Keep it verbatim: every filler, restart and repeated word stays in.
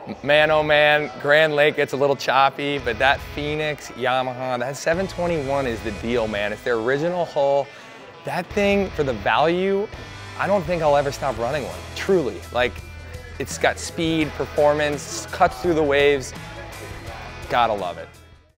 Man, oh man, Grand Lake gets a little choppy, but that Phoenix Yamaha, that seven twenty-one is the deal, man. It's their original hull. That thing, for the value, I don't think I'll ever stop running one, truly. Like, it's got speed, performance, cuts through the waves. Gotta love it.